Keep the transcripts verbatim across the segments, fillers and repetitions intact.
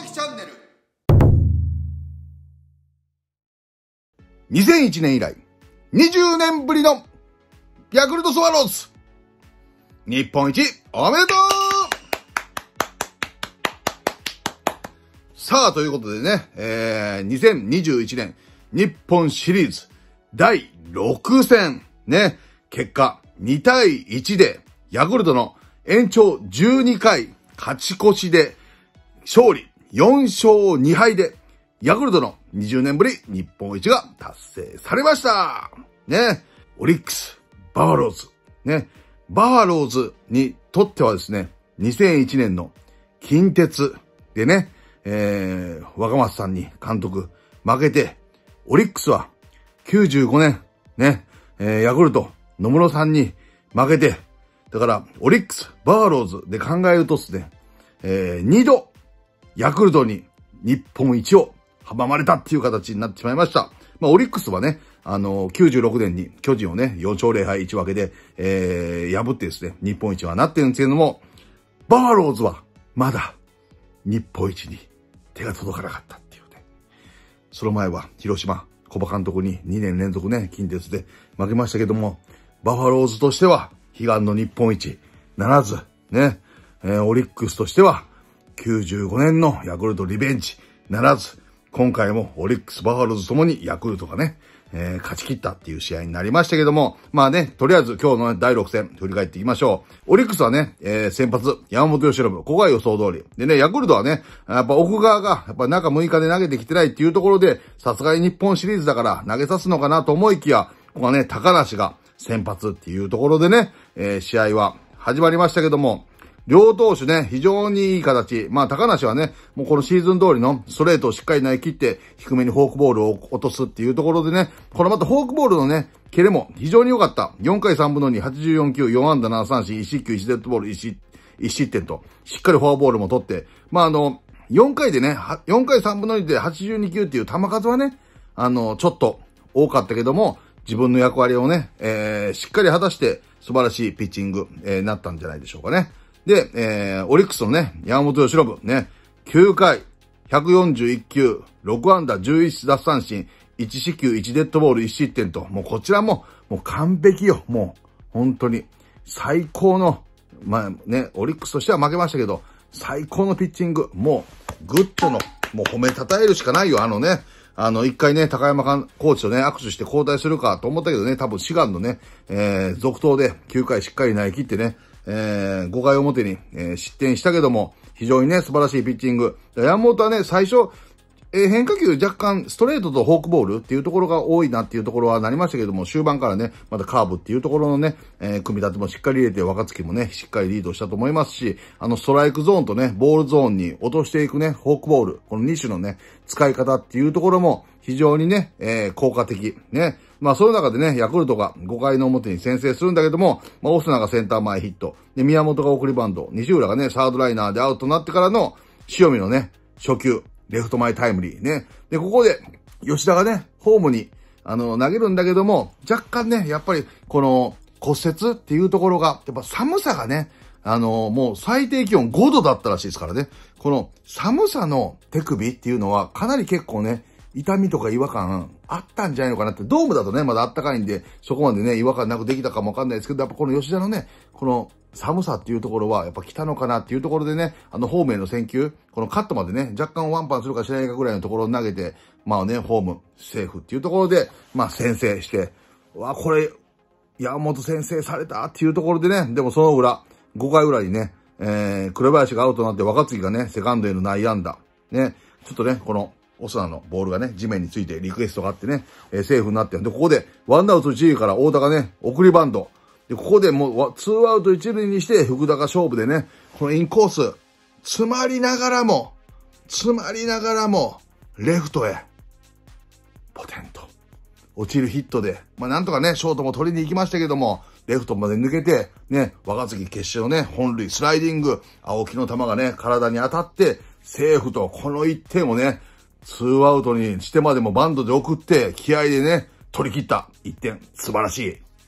きチャンネル。にせんいちねん以来、にじゅうねんぶりのヤクルトスワローズ、日本一おめでとう。さあ、ということでね、えー、にせんにじゅういちねん日本シリーズだいろくせん、ね、結果にたいいちでヤクルトの延長じゅうにかい勝ち越しで勝利よんしょうにはいでヤクルトのにじゅうねんぶり日本一が達成されました。ね、オリックス、バファローズ、ね、バファローズにとってはですね、にせんいちねんの近鉄でね、えー、若松さんに監督負けて、オリックスはきゅうじゅうごねん、ね、えー、ヤクルト、野村さんに負けて、だから、オリックス、バファローズで考えるとですね、えー、にど、ヤクルトに日本一を阻まれたっていう形になってしまいました。まあ、オリックスはね、あのー、きゅうじゅうろくねんに巨人をね、よんしょうぜろはいいちわけで、えー、破ってですね、日本一はなってるんですけども、バファローズはまだ日本一に手が届かなかったっていうね。その前は広島、小葉監督ににねんれんぞくね、近鉄で負けましたけども、バファローズとしては悲願の日本一ならず、ね、えー、オリックスとしてはきゅうじゅうごねんのヤクルトリベンジならず、今回もオリックス、バファローズともにヤクルトがね、えー、勝ち切ったっていう試合になりましたけども、まあね、とりあえず今日の、ね、だいろくせん振り返っていきましょう。オリックスはね、えー、先発、山本由伸、ここが予想通り。でね、ヤクルトはね、やっぱ奥側が、やっぱ中むいかで投げてきてないっていうところで、さすがに日本シリーズだから投げさすのかなと思いきや、ここはね、高梨が先発っていうところでね、えー、試合は始まりましたけども、両投手ね、非常にいい形。まあ、高梨はね、もうこのシーズン通りのストレートをしっかり投げ切って、低めにフォークボールを落とすっていうところでね、このまたフォークボールのね、蹴れも非常に良かった。よんかいさんぶんのに、はちじゅうよんきゅう、よんあんだななさんしん、いちしっきゅう、いちデッドボール、いち失点と、しっかりフォアボールも取って、まあ、あの、よんかいでね、よんかいさんぶんのにではちじゅうにきゅうっていう球数はね、あの、ちょっと多かったけども、自分の役割をね、えー、しっかり果たして素晴らしいピッチング、えー、なったんじゃないでしょうかね。で、えー、オリックスのね、山本由伸、ね、きゅうかい、ひゃくよんじゅういっきゅう、ろくあんだじゅういちだっさんしん、いちしっきゅう、いちデッドボール、いちしってんと、もうこちらも、もう完璧よ、もう、本当に、最高の、まあね、オリックスとしては負けましたけど、最高のピッチング、もう、グッドの、もう褒めたたえるしかないよ、あのね、あの、一回ね、高山コーチとね、握手して交代するかと思ったけどね、多分志願のね、えー、続投できゅうかいしっかり投げ切ってね、えー、ごかい表に、えー、失点したけども、非常にね、素晴らしいピッチング。山本はね、最初、えー、変化球若干ストレートとフォークボールっていうところが多いなっていうところはなりましたけども、終盤からね、またカーブっていうところのね、えー、組み立てもしっかり入れて、若月もね、しっかりリードしたと思いますし、あの、ストライクゾーンとね、ボールゾーンに落としていくね、フォークボール、このに種のね、使い方っていうところも非常にね、えー、効果的。ね。まあ、その中でね、ヤクルトがごかいの表に先制するんだけども、まあ、オスナがセンター前ヒット。で、宮本が送りバント。西浦がね、サードライナーでアウトになってからの、塩見のね、初球、レフト前タイムリーね。で、ここで、吉田がね、ホームに、あの、投げるんだけども、若干ね、やっぱり、この、骨折っていうところが、やっぱ寒さがね、あの、もう最低気温ごどだったらしいですからね。この寒さの手首っていうのは、かなり結構ね、痛みとか違和感あったんじゃないのかなって、ドームだとね、まだあったかいんで、そこまでね、違和感なくできたかもわかんないですけど、やっぱこの吉田のね、この寒さっていうところは、やっぱ来たのかなっていうところでね、あの、ホームへの選球、このカットまでね、若干ワンパンするかしないかぐらいのところを投げて、まあね、ホーム、セーフっていうところで、まあ先制して、うわ、これ、山本先制されたっていうところでね、でもその裏、ごかい裏にね、えー、紅林がアウトになって若月がね、セカンドへの内野安打。ね、ちょっとね、この、オスナのボールがね、地面についてリクエストがあってね、えー、セーフになってるんで、ここで、ワンアウト一塁から太田がね、送りバント。で、ここでもう、ツーアウト一塁にして、福田が勝負でね、このインコース、詰まりながらも、詰まりながらも、レフトへ、ポテンと、落ちるヒットで、まあなんとかね、ショートも取りに行きましたけども、レフトまで抜けて、ね、若月決勝ね、本塁、スライディング、青木の球がね、体に当たって、セーフと、このいってんをね、ツーアウトにしてまでもバントで送って、気合でね、取り切ったいってん、素晴らしい。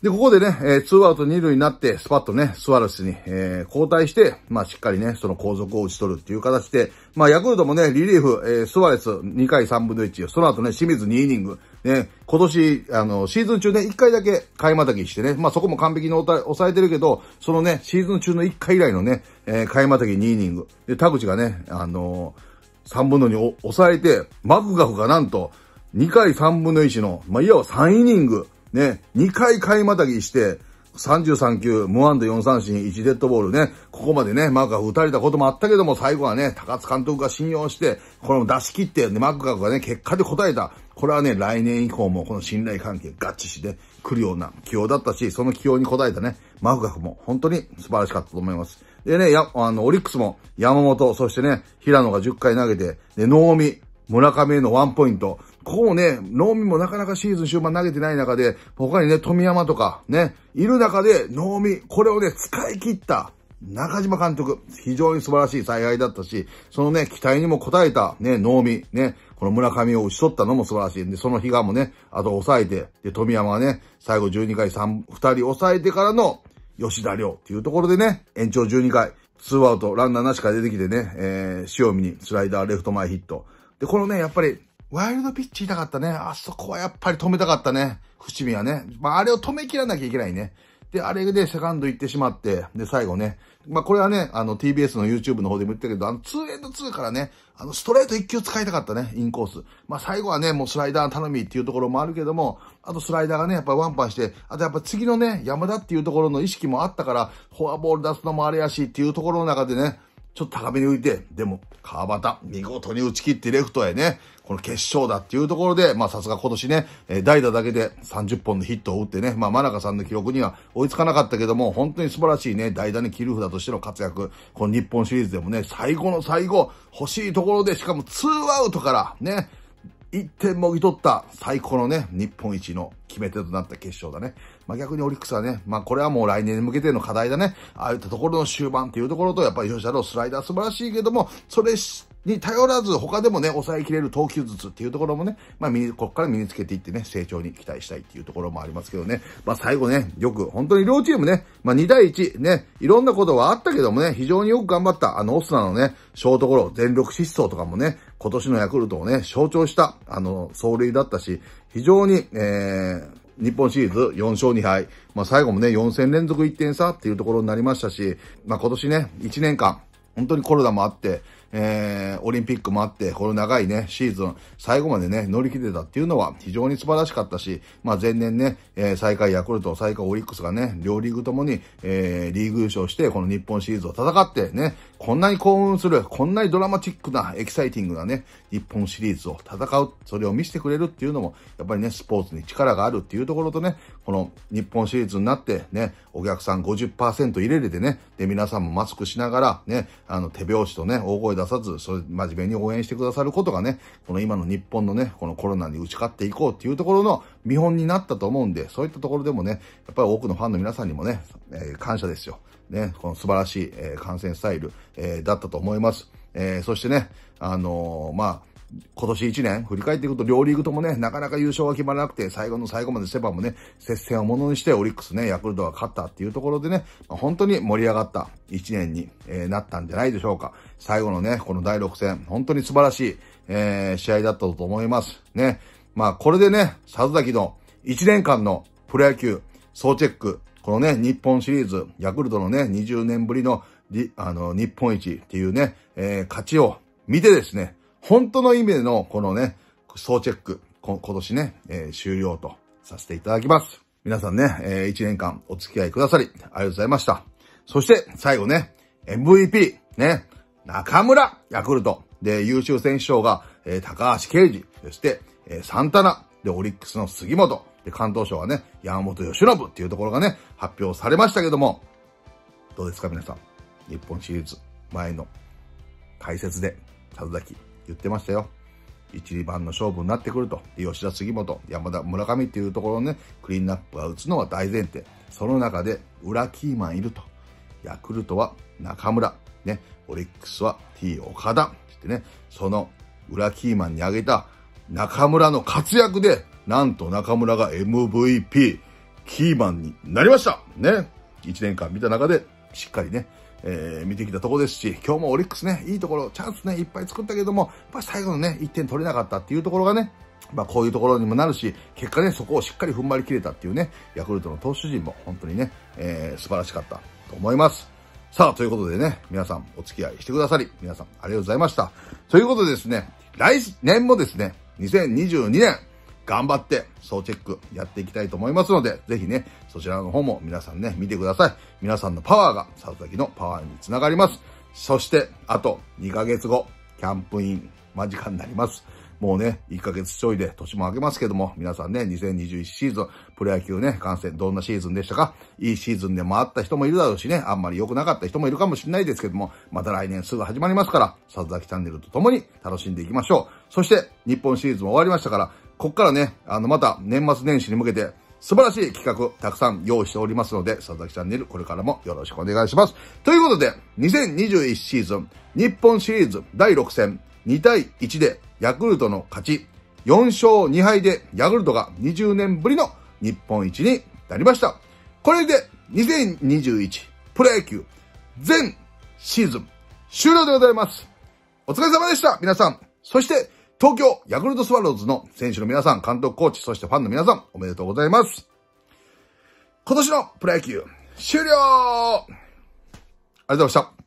で、ここでね、えー、ツーアウト二塁になって、スパッとね、スワロスに、えー、交代して、まあ、しっかりね、その後続を打ち取るっていう形で、まあ、ヤクルトもね、リリーフ、えー、スワレスにかいさんぶんのいち、その後ね、清水にイニング、ね、今年、あの、シーズン中ね、いっかいだけ買いまたぎしてね、まあ、そこも完璧に抑えてるけど、そのね、シーズン中のいっかい以来のね、えー、買いまたぎにイニング。で、田口がね、あのー、さんぶんのにを抑えて、マクガフがなんと、にかいさんぶんのいちの、まあ、いわばさんイニング、ね、にかい買いまたぎして、さんじゅうさんきゅう、無安打よんさんしん、いちデッドボールね、ここまでね、マクガフ打たれたこともあったけども、最後はね、高津監督が信用して、これを出し切って、ね、マクガフがね、結果で答えた。これはね、来年以降もこの信頼関係合致してくるような起用だったし、その起用に応えたね、マクガフも本当に素晴らしかったと思います。でね、や、あの、オリックスも山本、そしてね、平野がじゅっかい投げて、で、能見、村上へのワンポイント。ここもね、能見もなかなかシーズン終盤投げてない中で、他にね、富山とかね、いる中で、能見、これをね、使い切った中島監督、非常に素晴らしい采配だったし、そのね、期待にも応えたね、能見、ね、この村上を打ち取ったのも素晴らしい。で、その比嘉もね、あと抑えて、で、富山がね、最後じゅうにかいさん、ふたり抑えてからの吉田亮っていうところでね、延長じゅうにかい、ツーアウト、ランナーなしから出てきてね、えー、塩見にスライダー、レフト前ヒット。で、このね、やっぱり、ワイルドピッチ痛かったね。あそこはやっぱり止めたかったね。伏見はね。まあ、あれを止めきらなきゃいけないね。で、あれでセカンド行ってしまって、で、最後ね。まあ、これはね、あの、ティービーエス の YouTube の方でも言ったけど、あの、ツーエンドツーからね、あの、ストレート一球使いたかったね、インコース。まあ、最後はね、もうスライダー頼みっていうところもあるけども、あとスライダーがね、やっぱワンパンして、あとやっぱ次のね、山田っていうところの意識もあったから、フォアボール出すのもあれやしっていうところの中でね、ちょっと高めに浮いて、でも、川端、見事に打ち切ってレフトへね、この決勝だっていうところで、まあさすが今年ね、えー、代打だけでさんじゅっぽんのヒットを打ってね、まあ真中さんの記録には追いつかなかったけども、本当に素晴らしいね、代打に切り札としての活躍。この日本シリーズでもね、最後の最後、欲しいところで、しかもツーアウトからね、いってんもぎ取った最高のね、日本一の決め手となった決勝だね。まあ逆にオリックスはね、まあこれはもう来年に向けての課題だね。ああいったところの終盤っていうところと、やっぱり吉田のスライダー素晴らしいけども、それに頼らず他でもね、抑えきれる投球術っていうところもね、まあ身に、ここから身につけていってね、成長に期待したいっていうところもありますけどね。まあ最後ね、よく、本当に両チームね、まあにたいいちね、いろんなことはあったけどもね、非常によく頑張った、あのオスナのね、ショートゴロ、全力疾走とかもね、今年のヤクルトをね、象徴した、あの、走塁だったし、非常に、えー、日本シリーズよんしょうにはい。まあ最後もね、よんせんれんぞくいってん差っていうところになりましたし、まあ今年ね、いちねんかん、本当にコロナもあって、えー、オリンピックもあって、この長いね、シーズン、最後までね、乗り切れたっていうのは非常に素晴らしかったし、まあ前年ね、えー、最下位ヤクルト、最下位オリックスがね、両リーグともに、えー、リーグ優勝して、この日本シリーズを戦ってね、こんなに興奮する、こんなにドラマチックな、エキサイティングなね、日本シリーズを戦う、それを見せてくれるっていうのも、やっぱりね、スポーツに力があるっていうところとね、この日本シリーズになってね、お客さん ごじゅっパーセント 入れれてね、で、皆さんもマスクしながらね、あの、手拍子とね、大声出さず、それ、真面目に応援してくださることがね、この今の日本のね、このコロナに打ち勝っていこうっていうところの見本になったと思うんで、そういったところでもね、やっぱり多くのファンの皆さんにもね、えー、感謝ですよ。ね、この素晴らしい、えー、観戦スタイル、えー、だったと思います。えー、そしてね、あのー、まあ、今年いちねん振り返っていくと両リーグともね、なかなか優勝が決まらなくて、最後の最後までセパもね、接戦をものにしてオリックスね、ヤクルトが勝ったっていうところでね、本当に盛り上がったいちねんに、えー、なったんじゃないでしょうか。最後のね、このだいろくせん、本当に素晴らしい、えー、試合だったと思います。ね。まあ、これでね、里崎のいちねんかんのプロ野球総チェック、このね、日本シリーズ、ヤクルトのね、にじゅうねんぶりの、あの、日本一っていうね、えー、勝ちを見てですね、本当の意味での、このね、総チェック、今年ね、えー、終了とさせていただきます。皆さんね、えー、いちねんかんお付き合いくださり、ありがとうございました。そして、最後ね、エムブイピー、ね、中村、ヤクルト。で、優秀選手賞が、えー、高橋奎二。そして、えー、サンタナ。で、オリックスの杉本。で、関東賞はね、山本由伸っていうところがね、発表されましたけども、どうですか皆さん。日本シリーズ前の解説で、里崎言ってましたよ。いち、にばんの勝負になってくると。吉田、杉本、山田、村上っていうところをね、クリーンナップが打つのは大前提。その中で、裏キーマンいると。ヤクルトは中村。ね、オリックスは T 岡田。ってね、その裏キーマンに挙げた中村の活躍で、なんと中村が エムブイピー。 キーマンになりました。ね。いちねんかん見た中で、しっかりね、えー、見てきたところですし、今日もオリックスね、いいところ、チャンスね、いっぱい作ったけども、やっぱり最後のね、いってん取れなかったっていうところがね、まあこういうところにもなるし、結果ね、そこをしっかり踏ん張り切れたっていうね、ヤクルトの投手陣も本当にね、えー、素晴らしかったと思います。さあ、ということでね、皆さんお付き合いしてくださり、皆さんありがとうございました。ということでですね、来年もですね、にせんにじゅうにねん、頑張って総チェックやっていきたいと思いますので、ぜひね、そちらの方も皆さんね、見てください。皆さんのパワーが佐々木のパワーにつながります。そして、あとにかげつご、キャンプイン間近になります。もうね、いっかげつちょいで年も明けますけども、皆さんね、にせんにじゅういちシーズン、プロ野球ね、観戦どんなシーズンでしたか？いいシーズンで回った人もいるだろうしね、あんまり良くなかった人もいるかもしれないですけども、また来年すぐ始まりますから、佐々木チャンネルと共に楽しんでいきましょう。そして、日本シリーズも終わりましたから、こっからね、あの、また年末年始に向けて、素晴らしい企画、たくさん用意しておりますので、佐々木チャンネル、これからもよろしくお願いします。ということで、にせんにじゅういちシーズン、日本シリーズだいろくせん、にたいいちでヤクルトの勝ち、よんしょうにはいでヤクルトがにじゅうねんぶりの日本一になりました。これでにせんにじゅういちプロ野球全シーズン終了でございます。お疲れ様でした、皆さん。そして、東京ヤクルトスワローズの選手の皆さん、監督、コーチ、そしてファンの皆さん、おめでとうございます。今年のプロ野球終了。ありがとうございました。